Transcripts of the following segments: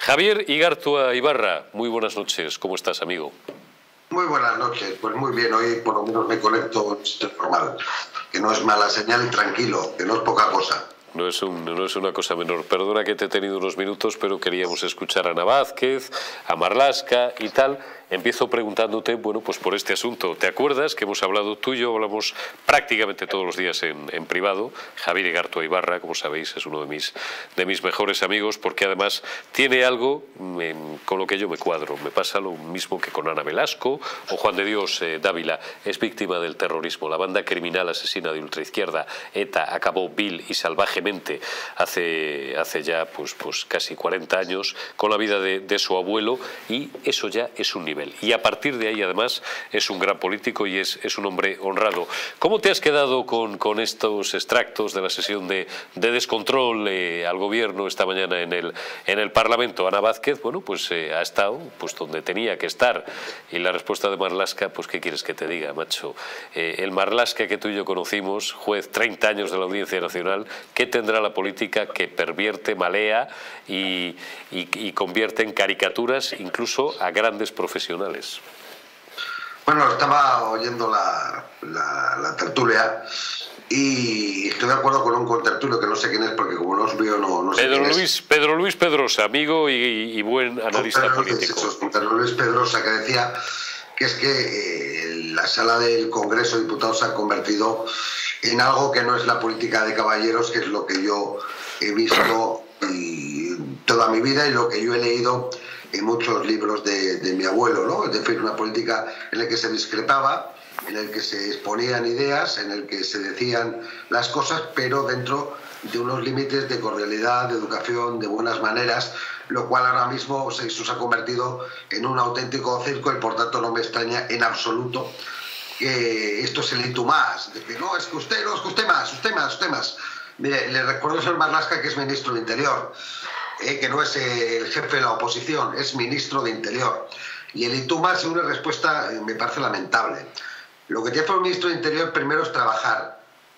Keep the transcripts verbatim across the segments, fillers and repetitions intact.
Javier Igartua Ibarra, muy buenas noches. ¿Cómo estás, amigo? Muy buenas noches. Pues muy bien, hoy por lo menos me conecto formal, que no es mala señal y tranquilo, que no es poca cosa. No es, un, no es una cosa menor. Perdona que te he tenido unos minutos, pero queríamos escuchar a Ana Vázquez, a Marlaska y tal. Empiezo preguntándote, bueno, pues por este asunto. ¿Te acuerdas que hemos hablado tú y yo, hablamos prácticamente todos los días en, en privado? Javier Igartua Ibarra, como sabéis, es uno de mis, de mis mejores amigos, porque además tiene algo en, con lo que yo me cuadro. Me pasa lo mismo que con Ana Velasco o Juan de Dios eh, Dávila. Es víctima del terrorismo. La banda criminal asesina de ultraizquierda, ETA, acabó vil y salvajemente hace, hace ya pues, pues casi cuarenta años con la vida de, de su abuelo, y eso ya es un nivel. Y a partir de ahí, además, es un gran político y es, es un hombre honrado. ¿Cómo te has quedado con, con estos extractos de la sesión de, de descontrol eh, al gobierno esta mañana en el, en el Parlamento? Ana Vázquez, bueno, pues eh, ha estado pues, donde tenía que estar. Y la respuesta de Marlaska, pues ¿qué quieres que te diga, macho? Eh, el Marlaska que tú y yo conocimos, juez treinta años de la Audiencia Nacional, ¿qué tendrá la política que pervierte, malea y, y, y convierte en caricaturas incluso a grandes profesionales? Bueno, estaba oyendo la, la, la tertulia y estoy de acuerdo con un contertulio que no sé quién es, porque como no os veo no, no sé Pedro quién Luis, es. Pedro Luis Pedrosa, amigo y, y buen analista Pedro, político. Eso, Pedro Luis Pedrosa, que decía que es que eh, la sala del Congreso de Diputados se ha convertido en algo que no es la política de caballeros, que es lo que yo he visto y, toda mi vida y lo que yo he leído en muchos libros de, de mi abuelo, ¿no? Es decir, una política en la que se discrepaba, en la que se exponían ideas, en la que se decían las cosas, pero dentro de unos límites de cordialidad, de educación, de buenas maneras, lo cual ahora mismo se, se ha convertido en un auténtico circo y por tanto no me extraña en absoluto que esto es el hito más, de que no, es que usted, no, es que usted más, usted más, usted más. Mire, le recuerdo al señor Marlaska que es ministro de Interior, eh, que no es eh, el jefe de la oposición, es ministro de Interior. Y el hito más es una respuesta, eh, me parece lamentable. Lo que tiene que hacer un ministro de Interior primero es trabajar,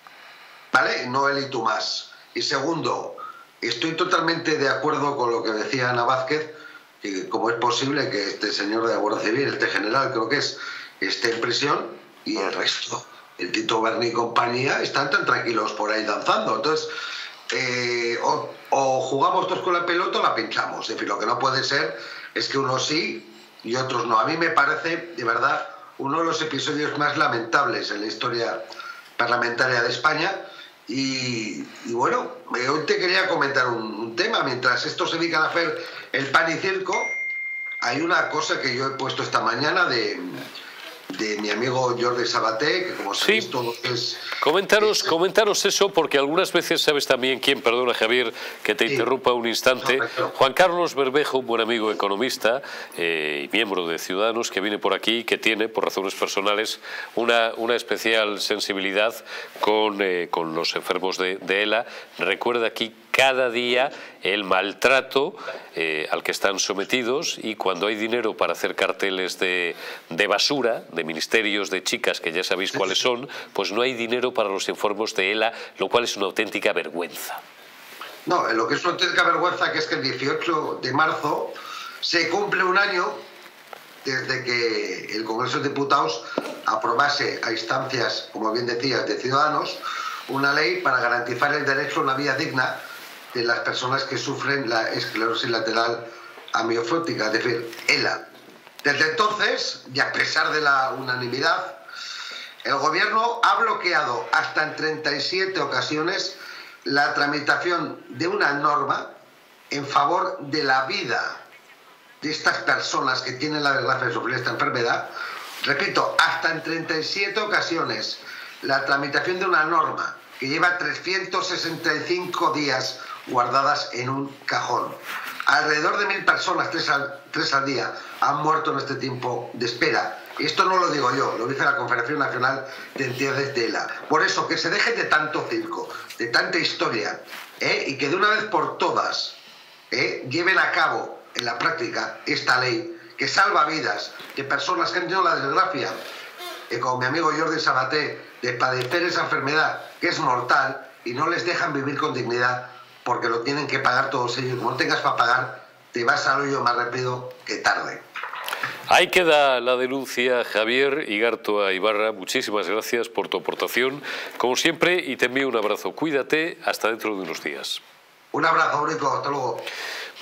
¿vale? No el hito más. Y segundo, estoy totalmente de acuerdo con lo que decía Ana Vázquez, que cómo es posible que este señor de la Guardia Civil, este general creo que es, esté en prisión y el resto, el Tito Berni y compañía, están tan tranquilos por ahí danzando. Entonces, eh, o, o jugamos todos con la pelota o la pinchamos. Es decir, lo que no puede ser es que unos sí y otros no. A mí me parece, de verdad, uno de los episodios más lamentables en la historia parlamentaria de España. Y, y bueno, hoy te quería comentar un, un tema. Mientras estos se dedican a hacer el pan y circo, hay una cosa que yo he puesto esta mañana de, de mi amigo Jordi Sabaté, que como sabéis sí. todos es... Comentaros, es, comentaros eso, porque algunas veces sabes también quién, perdona Javier, que te sí. interrumpa un instante, no, Juan Carlos Bermejo, un buen amigo economista eh, y miembro de Ciudadanos, que viene por aquí, que tiene, por razones personales, una, una especial sensibilidad con, eh, con los enfermos de, de ELA. Recuerda aquí cada día el maltrato eh, al que están sometidos, y cuando hay dinero para hacer carteles de, de basura, de ministerios, de chicas, que ya sabéis cuáles son, pues no hay dinero para los enfermos de ELA, lo cual es una auténtica vergüenza. No, lo que es una auténtica vergüenza que es que el dieciocho de marzo se cumple un año desde que el Congreso de Diputados aprobase a instancias, como bien decías, de Ciudadanos, una ley para garantizar el derecho a una vida digna de las personas que sufren la esclerosis lateral amiofótica, es decir, ELA. Desde entonces, y a pesar de la unanimidad, el Gobierno ha bloqueado hasta en treinta y siete ocasiones la tramitación de una norma en favor de la vida de estas personas que tienen la desgracia de sufrir esta enfermedad. Repito, hasta en treinta y siete ocasiones la tramitación de una norma que lleva trescientos sesenta y cinco días guardadas en un cajón. Alrededor de mil personas, tres al, tres al día, han muerto en este tiempo de espera. Y esto no lo digo yo, lo dice la Confederación Nacional de Entidades de ELA. Por eso, que se deje de tanto circo, de tanta historia, ¿eh? y que de una vez por todas ¿eh? lleven a cabo en la práctica esta ley que salva vidas de personas que han tenido la desgracia, eh, como mi amigo Jordi Sabaté, de padecer esa enfermedad que es mortal y no les dejan vivir con dignidad porque lo tienen que pagar todos ellos. Como no tengas para pagar, te vas al hoyo más rápido que tarde. Ahí queda la denuncia, Javier Igartua Ibarra. Muchísimas gracias por tu aportación, como siempre, y te envío un abrazo. Cuídate, hasta dentro de unos días. Un abrazo, Eurico, hasta luego.